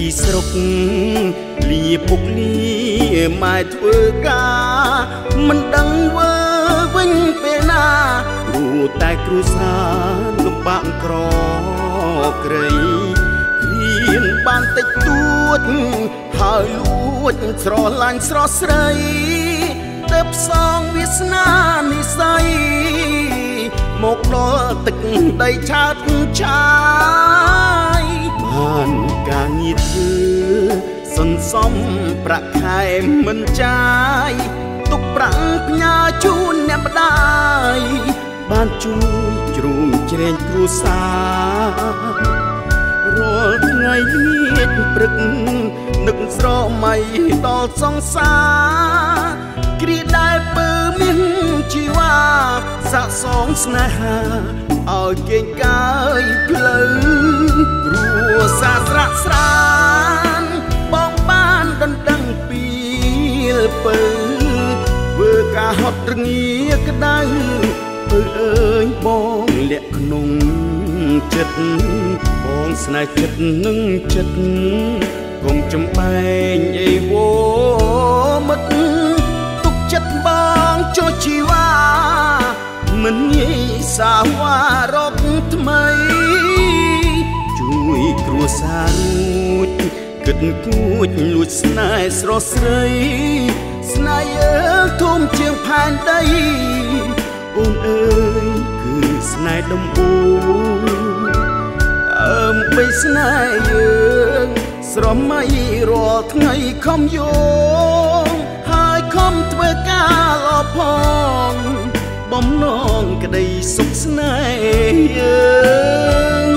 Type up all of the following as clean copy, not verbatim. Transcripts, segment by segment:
ស្រុកលីពុកលីម៉ែធ្វើការមិនដឹងវើវិញពេលណាព្រោះតែគ្រួសារលំបាកក្រក្រីរៀនបានតិចតួចហើយលួចស្រឡាញ់ស្រស់ស្រីទៅផ្សងវាសនានិស័យមកដល់ទឹកដីឆើតឆាយបានការងារធ្វើសន្សំប្រាក់ខែមិនចាយទុកប្រាក់ផ្ញើជូនអ្នកម្ដាយបានជួយជ្រោមជ្រែងគ្រួសាររាល់ថ្ងៃលៀតព្រឹកនឹកស្រមៃដល់សង្សារគ្រាដែលពើមានជីវ៉ាសាក់សងស្នេហាឲ្យគេងកាយផ្លូវគ្រួសារស្រាក់ស្រានបងបានដណ្ដឹងពីលពើធ្វើការហត់រងាក្តៅពើអើយបងលាក់ក្នុងចិត្តបងស្នេហ៍ចិត្តនឹងចិត្តកុំចំបែងអីវោមិត្តទុកចិត្តបងចុះជីវ៉ាមិនងាយសាវ៉ារកថ្មីជួយគ្រួសាររួចគិតគួចលួចស្នេហ៍ស្រស់ស្រីស្នេហ៍យើងធំជាងផែនដីអូនអើយគឺស្នេហ៍ដំបូងបីស្នេហ៍យើងស្រមៃរាល់ថ្ងៃខំយោងហើយខំធ្វើការល្អផងបំណងក្តីសុខស្នេហ៍យើង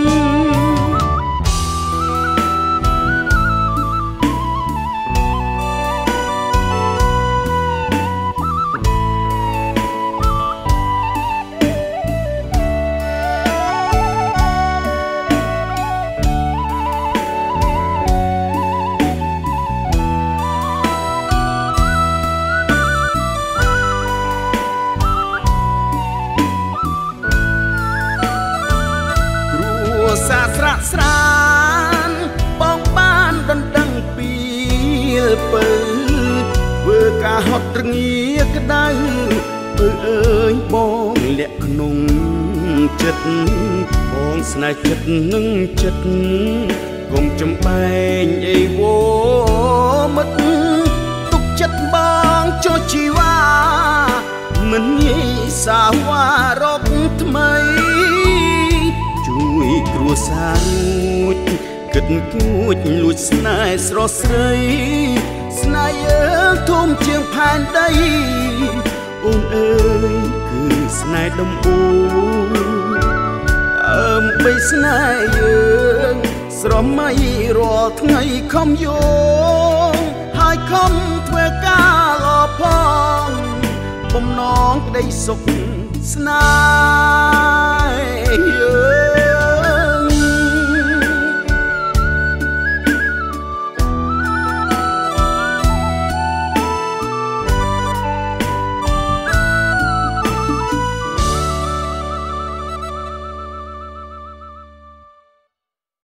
សាស្រាក់ស្រានបងបានដណ្ដឹងពីលពើធ្វើការហត់រងាក្តៅពើអើយបងលាក់ក្នុងចិត្តបងស្នេហ៍ចិត្តនឹងចិត្តកុំចំបែងអីវោមិត្តទុកចិត្តបងចុះជីវ៉ាមិនងាយសាវ៉ារកថ្មីជួយគ្រួសាររួចគិតគួចលួចស្នេហ៍ស្រស់ស្រីស្នេហ៍យើងធំជាងផែនដីអូនអើយគឺស្នេហ៍ដំបូងបីស្នេហ៍យើងស្រមៃរាល់ថ្ងៃខំយោងហើយខំធ្វើការល្អផងបំណងក្តីសុខស្នេហ៍